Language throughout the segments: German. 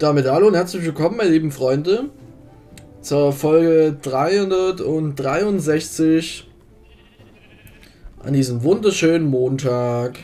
Damit hallo und herzlich willkommen, meine lieben Freunde, zur Folge 363 an diesem wunderschönen Montag.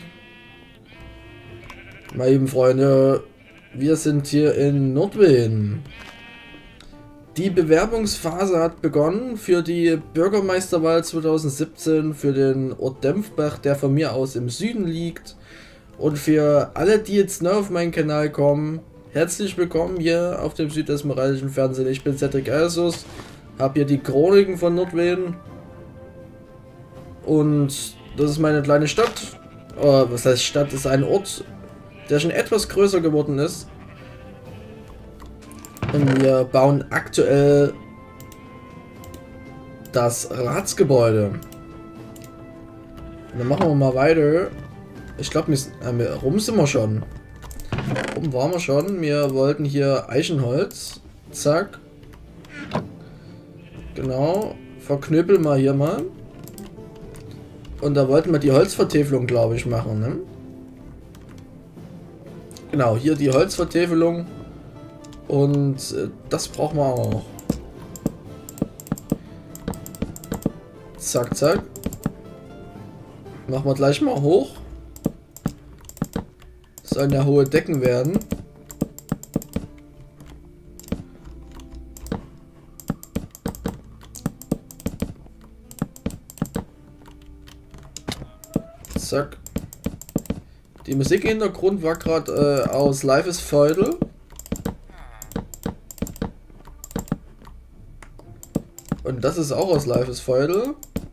Meine lieben Freunde, wir sind hier in Nordwin. Die Bewerbungsphase hat begonnen für die Bürgermeisterwahl 2017 für den Ort Dempfbach, der von mir aus im Süden liegt. Und für alle, die jetzt neu auf meinen Kanal kommen, herzlich willkommen hier auf dem südesmeralischen Fernsehen. Ich bin Cedric Alsus, habe hier die Chroniken von Nordwin. Und das ist meine kleine Stadt. Oh, was heißt Stadt? Das ist ein Ort, der schon etwas größer geworden ist. Und wir bauen aktuell das Ratsgebäude. Und dann machen wir mal weiter. Ich glaube, rum sind wir schon. Rum waren wir schon. Wir wollten hier Eichenholz. Zack. Genau. Verknüppeln wir hier mal. Und da wollten wir die Holzvertäfelung, glaube ich, machen, ne? Genau, hier die Holzvertäfelung. Und das brauchen wir auch. Zack, zack. Machen wir gleich mal hoch. Sollen ja hohe Decken werden. Zack. Die Musik im Hintergrund war gerade aus Life is Feudal. Und das ist auch aus Life is Feudal.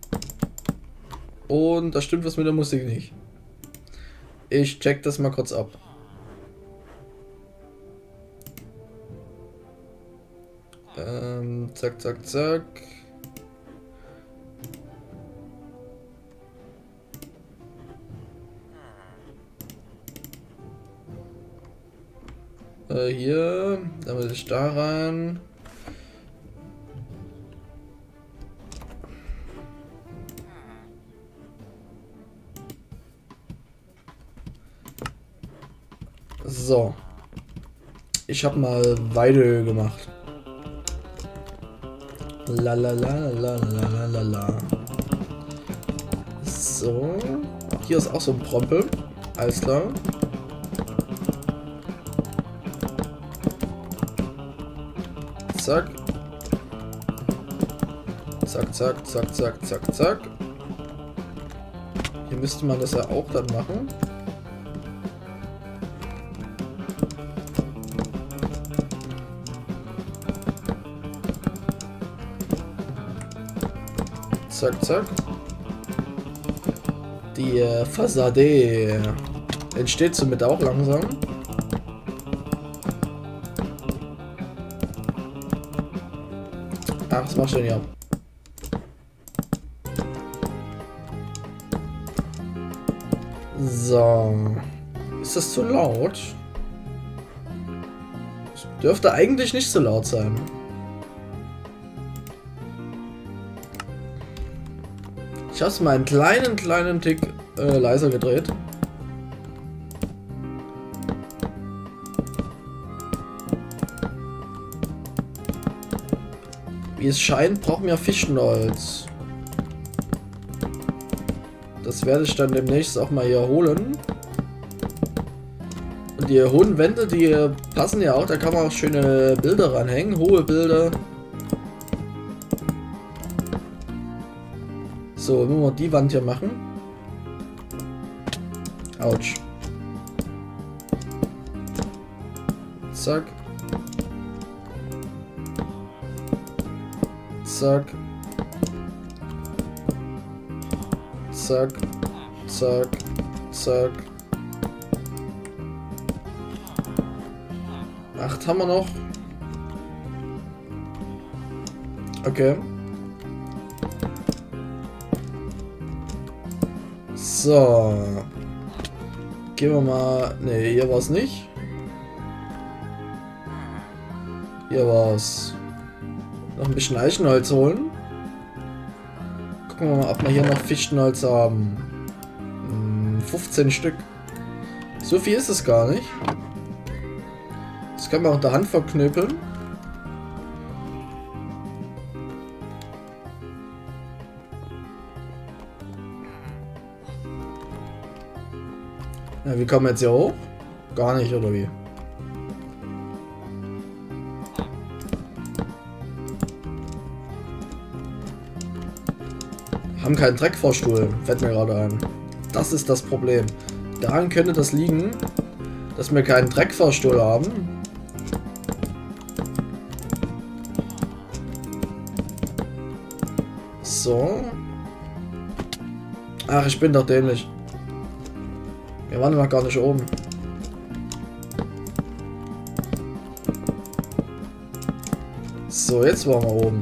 Und da stimmt was mit der Musik nicht. Ich check das mal kurz ab. Zack, zack, zack. Hier, damit ich da rein. So. Ich habe mal Weide gemacht. La la la la la la la. So. Hier ist auch so ein Prompel. Alles klar. Zack. Zack, zack, zack, zack, zack, zack. Hier müsste man das ja auch dann machen. Zack, zack. Die Fassade entsteht somit auch langsam. Ach, was machst du denn hier? So. Ist das zu laut? Es dürfte eigentlich nicht so laut sein. Ich habe es mal einen kleinen Tick leiser gedreht. Wie es scheint, brauchen wir Fichtenholz. Das werde ich dann demnächst auch mal hier holen. Und die hohen Wände, die passen ja auch. Da kann man auch schöne Bilder ranhängen. Hohe Bilder. So, wenn wir die Wand hier machen. Autsch. Zack. Zack. Zack. Zack. Zack. 8 haben wir noch. Okay. So. Gehen wir mal. Ne, hier war es nicht. Hier war es. Noch ein bisschen Eichenholz holen. Gucken wir mal, ob wir hier noch Fichtenholz haben. 15 Stück. So viel ist es gar nicht. Das kann man auch in der Hand verknüppeln. Ja, wie kommen wir jetzt hier hoch? Gar nicht, oder wie? Haben keinen Dreckfahrstuhl, fällt mir gerade ein. Das ist das Problem. Daran könnte das liegen, dass wir keinen Dreckfahrstuhl haben. So. Ach, ich bin doch dämlich. Wir waren noch gar nicht oben. So, jetzt waren wir oben.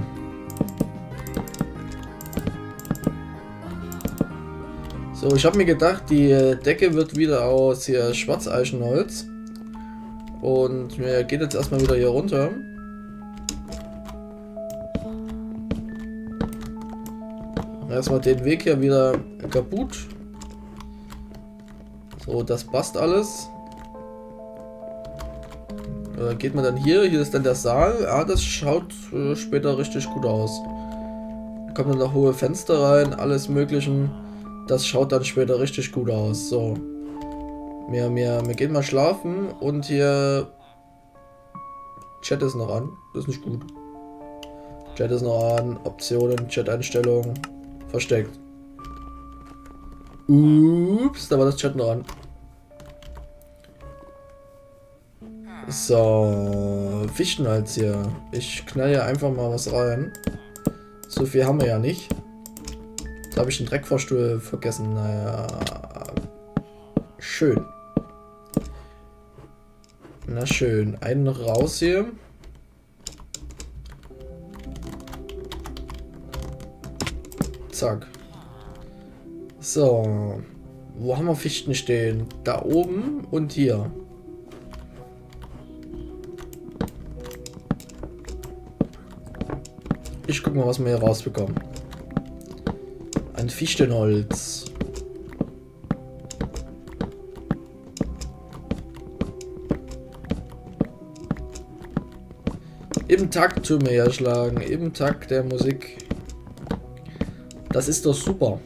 So, ich habe mir gedacht, die Decke wird wieder aus hier Schwarzeichenholz. Und mir geht jetzt erstmal wieder hier runter. Erstmal den Weg hier wieder kaputt. So, das passt alles. Geht man dann hier? Hier ist dann der Saal. Ah, das schaut später richtig gut aus. Da kommen dann noch hohe Fenster rein, alles Möglichen. Das schaut dann später richtig gut aus. So. Wir gehen mal schlafen und hier... Chat ist noch an. Das ist nicht gut. Chat ist noch an. Optionen, Chat-Einstellungen. Versteckt. Ups, da war das Chat noch an. So, Fichtenholz hier. Ich knall hier einfach mal was rein. So viel haben wir ja nicht. Da habe ich den Dreckfahrstuhl vergessen. Naja. Schön. Na schön. Einen noch raus hier. Zack. So. Wo haben wir Fichten stehen? Da oben und hier. Ich guck mal, was wir hier rausbekommen. Ein Fichtenholz. Im Takt tun wir ja schlagen. Im Takt der Musik. Das ist doch super.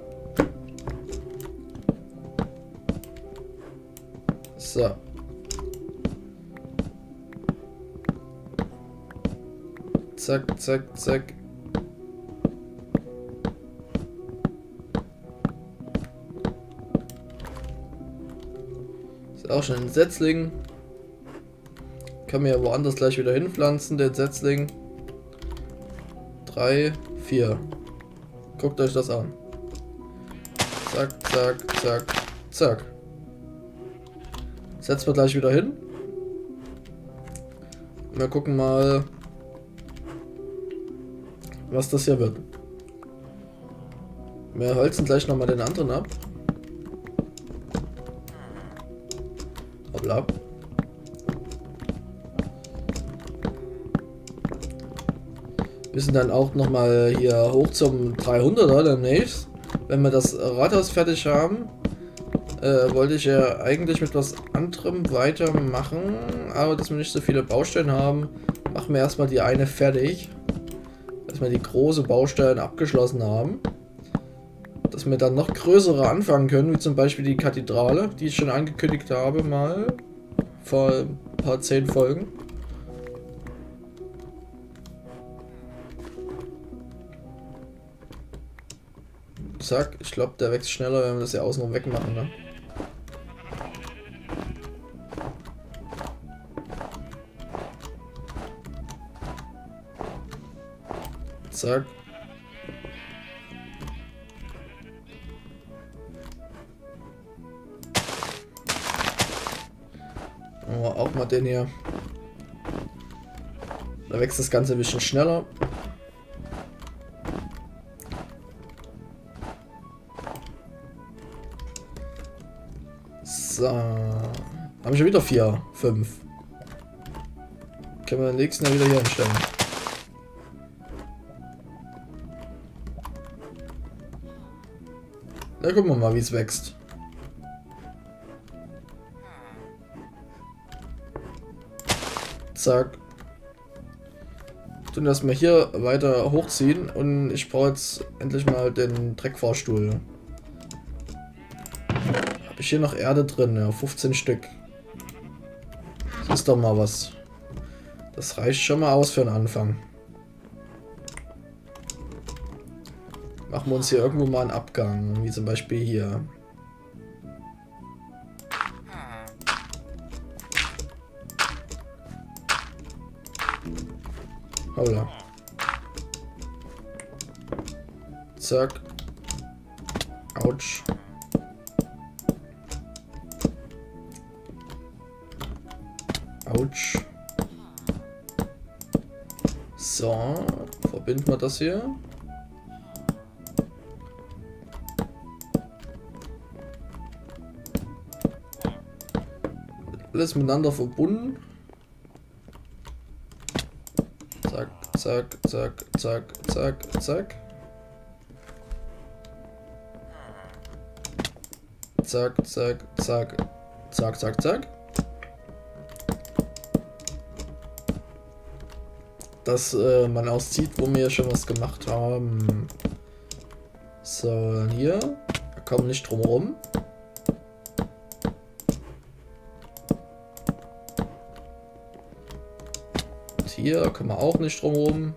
So. Zack, zack, zack. Ist auch schon ein Setzling. Kann mir ja woanders gleich wieder hinpflanzen, den Setzling. 3, 4. Guckt euch das an. Zack, zack, zack, zack. Setzen wir gleich wieder hin. Wir gucken mal, was das hier wird. Wir holzen gleich nochmal den anderen ab. Hoppla. Wir müssen dann auch nochmal hier hoch zum 300er demnächst. Wenn wir das Rathaus fertig haben, wollte ich ja eigentlich mit was anderem weitermachen. Aber dass wir nicht so viele Baustellen haben, machen wir erstmal die eine fertig. Dass wir die große Baustellen abgeschlossen haben. Dass wir dann noch größere anfangen können, wie zum Beispiel die Kathedrale, die ich schon angekündigt habe, mal vor ein paar 10 Folgen. Zack, ich glaube, der wächst schneller, wenn wir das hier außen wegmachen, ne? Zack. Oh, auch mal den hier. Da wächst das Ganze ein bisschen schneller. So. Haben wir schon wieder 4, 5. Können wir den nächsten ja wieder hier hinstellen. Da gucken wir mal, wie es wächst. Zack. Tun das mal hier weiter hochziehen und ich brauche jetzt endlich mal den Dreckfahrstuhl. Habe ich hier noch Erde drin? Ja, 15 Stück. Das ist doch mal was. Das reicht schon mal aus für einen Anfang. Machen wir uns hier irgendwo mal einen Abgang, wie zum Beispiel hier. Holla. Zack. Autsch. Autsch. So, verbinden wir das hier. Alles miteinander verbunden. Zack, zack, zack, zack, zack, zack. Zack, zack, zack, zack, zack, zack. Dass man auch sieht, wo wir schon was gemacht haben. So, hier. Wir kommen nicht drum herum. Hier können wir auch nicht drum herum.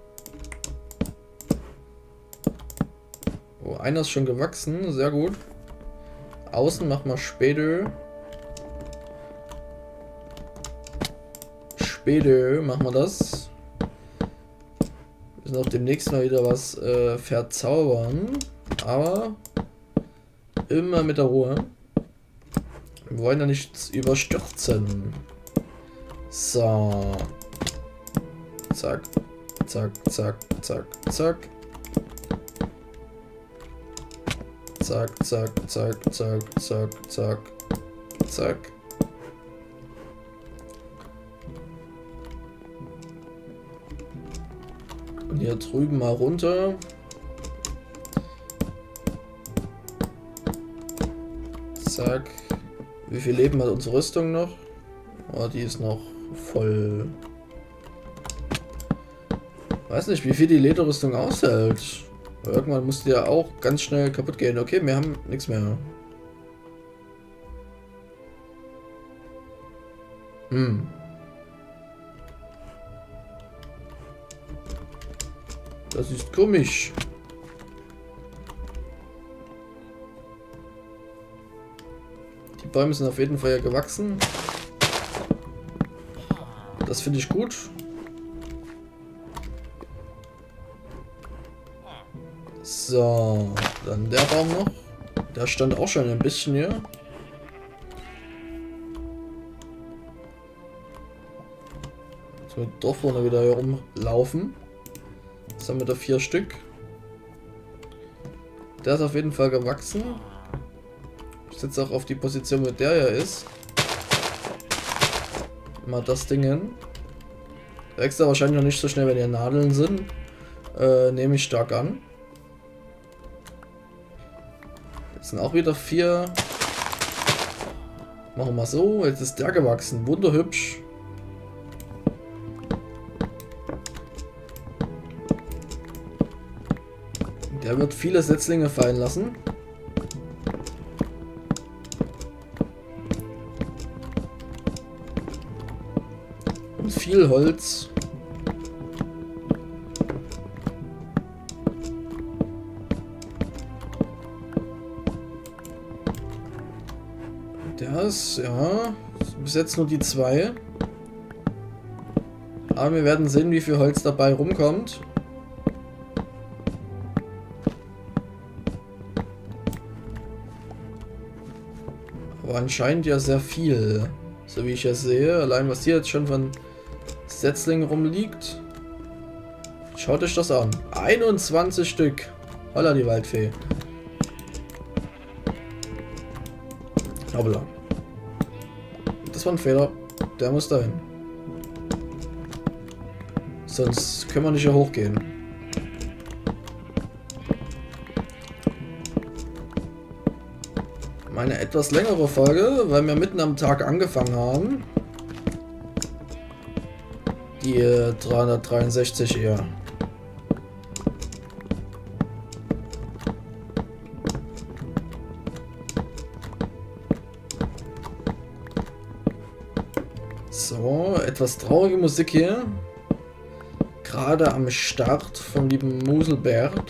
Oh, einer ist schon gewachsen, sehr gut. Außen machen wir später. Später machen wir das. Wir müssen auch demnächst mal wieder was verzaubern. Aber immer mit der Ruhe. Wir wollen ja nichts überstürzen. So. Zack, zack, zack, zack, zack. Zack, zack, zack, zack, zack, zack, zack. Und hier drüben mal runter. Zack. Wie viel Leben hat unsere Rüstung noch? Oh, die ist noch voll. Weiß nicht, wie viel die Lederrüstung aushält. Irgendwann muss die ja auch ganz schnell kaputt gehen. Okay, wir haben nichts mehr. Das ist komisch. Die Bäume sind auf jeden Fall ja gewachsen. Das finde ich gut. So, dann der Baum noch. Der stand auch schon ein bisschen hier. Jetzt mit doch vorne wieder herumlaufen. Jetzt haben wir da 4 Stück. Der ist auf jeden Fall gewachsen. Ich setze auch auf die Position, mit der er ist. Mal das Ding hin. Wächst er wahrscheinlich noch nicht so schnell, wenn hier Nadeln sind. Nehme ich stark an. Jetzt sind auch wieder 4. Machen wir mal so. Jetzt ist der gewachsen. Wunderhübsch. Der wird viele Setzlinge fallen lassen. Und viel Holz. Das, ja, bis jetzt nur die 2. Aber wir werden sehen, wie viel Holz dabei rumkommt. Aber anscheinend ja sehr viel, so wie ich es sehe. Allein was hier jetzt schon von Setzlingen rumliegt. Schaut euch das an. 21 Stück. Holla die Waldfee. Hoppla. Das war ein Fehler. Der muss dahin. Sonst können wir nicht hier hochgehen. Eine etwas längere Folge, weil wir mitten am Tag angefangen haben. Die 363 eher. So, etwas traurige Musik hier. Gerade am Start vom lieben Muselbert.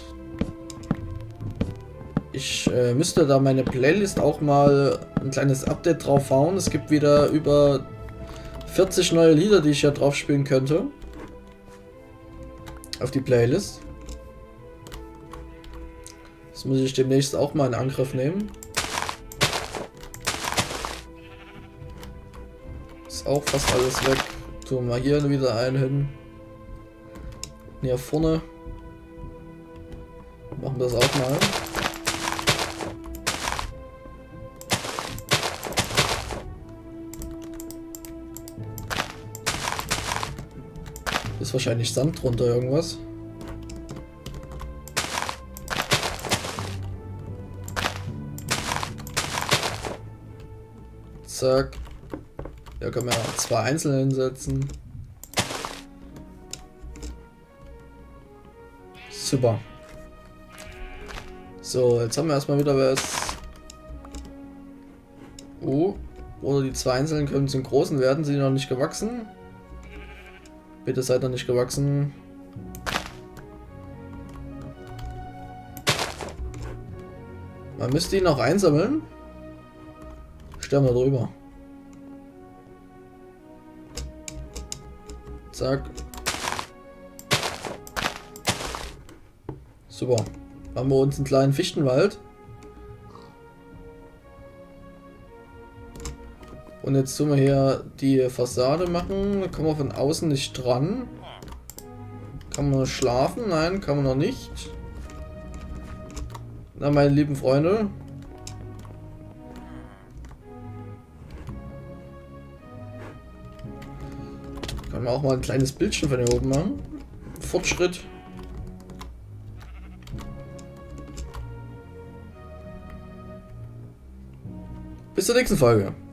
Ich müsste da meine Playlist auch mal ein kleines Update drauf hauen. Es gibt wieder über 40 neue Lieder, die ich ja drauf spielen könnte. Auf die Playlist. Das muss ich demnächst auch mal in Angriff nehmen. Ist auch fast alles weg. Tun wir hier wieder einen hin. Hier vorne. Machen wir das auch mal. Ist wahrscheinlich Sand drunter irgendwas. Zack. Da können wir ja 2 einzelne hinsetzen. Super. So, jetzt haben wir erstmal wieder was. Oh. Oder die 2 einzelnen können zum großen werden. Sind die noch nicht gewachsen? Bitte seid noch nicht gewachsen. Man müsste ihn auch einsammeln. Stellen wir drüber. Zack. Super. Haben wir uns einen kleinen Fichtenwald. Und jetzt tun wir hier die Fassade machen. Da kommen wir von außen nicht dran. Kann man schlafen? Nein, kann man noch nicht. Na, meine lieben Freunde. Können wir auch mal ein kleines Bildchen von hier oben machen. Fortschritt. Bis zur nächsten Folge.